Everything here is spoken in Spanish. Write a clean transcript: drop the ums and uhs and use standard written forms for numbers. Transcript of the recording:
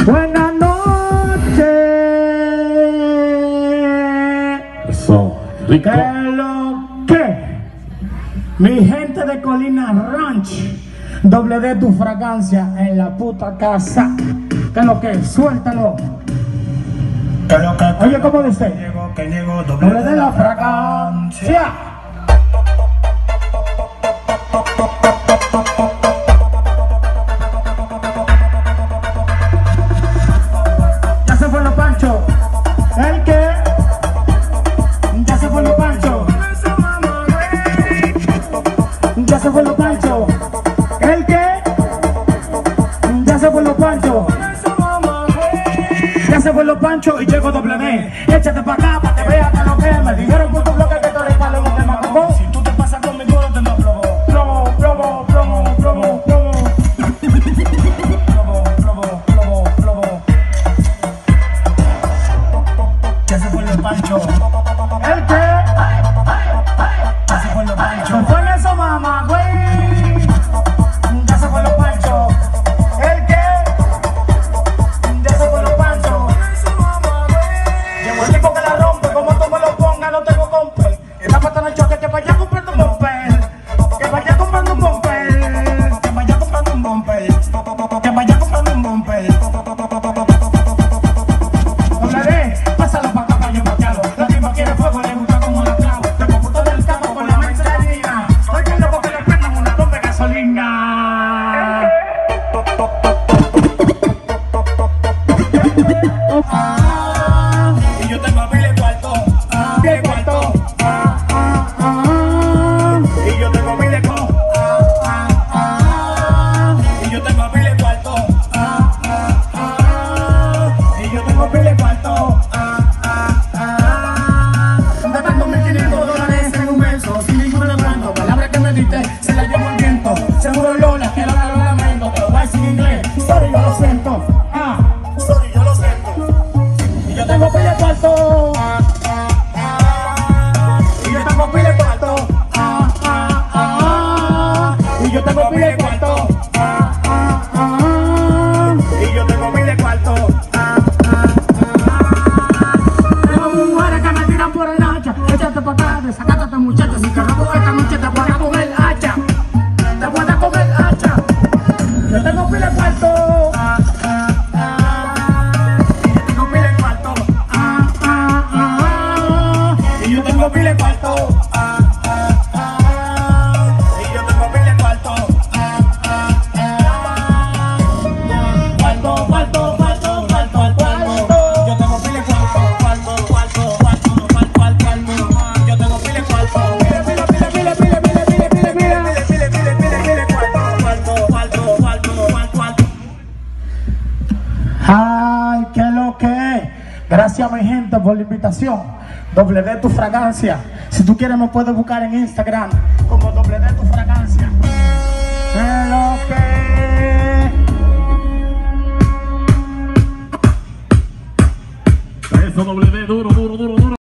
Buenas noches. Eso, rico. ¿Qué es lo que? Mi gente de Colina Ranch, doble de tu fragancia en la puta casa. ¿Qué es lo que? Suéltalo. Oye, ¿cómo dice? Doble de la fragancia. Ya se fue los panchos. ¿El qué? Ya se fue los panchos. Ya se fue los panchos. ¿El qué? Ya se fue los panchos. Ya se fue los panchos y llegó doble D. Échate pa' acá pa' que veas que lo que me dijeron por tu bloque que tú eres palo no te mató. Si tú te pasas conmigo no te no plomo. Plomo, plomo, plomo, plomo, plomo. Plomo, plomo, plomo, plomo. Ya se fue los panchos. ¿El qué? Ya se fue los panchos. ¿Fue eso, mamá, güey? Ya se fue los panchos. ¿El qué? Ya se fue los panchos. Llegó el tipo que la rompe, como tú me lo pongas, no tengo comper. Esta pata no choque, que vaya comprando un bumper. Que vaya comprando un bumper. Que vaya comprando un bumper. Que vaya comprando un bumper. Hablaré, pásalo pa' acá pa' yo matarlo. La tipa quiere fuego, le gusta como la clavo. Te computo del campo con la mentalidad. Estoy bien loco que le prendan una bomba de gasolina. Y yo tengo a pile cuarto, pile cuarto. Y yo tengo pile cuarto. Y yo tengo pile cuarto. Y yo tengo pile cuarto. Gastando $1,500 en un beso, sin ningún descuento. Palabra que me diste, se la llevo el viento. Seguro Lola, que lo lamento. Te lo voy a decir en inglés. Sorry, yo lo siento. Sorry, yo lo siento. Y yo tengo pile cuarto. Y yo tengo pile cuarto. Y yo tengo pile cuarto. Y yo tengo pile cuarto. Tengo mujeres que me tiran por el hacha. Échate pa' acá, desacate a esta muchacha. Si te robo esta noche te voy a comer hacha. Te voy a comer hacha. Yo tengo pile cuarto. Y yo tengo pile cuarto. Y yo tengo pile cuarto. Y yo tengo pile cuarto. Cuarto, cuarto, cuarto, cuarto, cuarto. Yo tengo pile cuarto. Cuarto, cuarto, cuarto, cuarto, cuarto. Yo tengo pile cuarto. Pile, pile, pile, pile, pile, pile, pile, pile, pile, pile, pile, pile, cuarto, cuarto, cuarto, cuarto, cuarto. Ay, qué lo que es. Gracias mi gente por la invitación. Doble de tu fragancia. Si tú quieres me puedes buscar en Instagram como doble de tu fragancia. Qué lo que es. Eso, doble D, duro, duro, duro, duro.